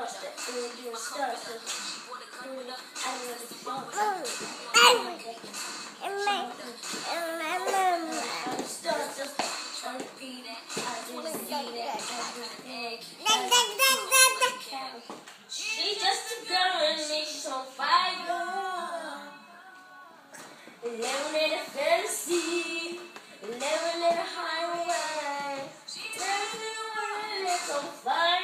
She's just a girl and she's on fire. Living in a fantasy, living in a highway. Living in a world that's on fire.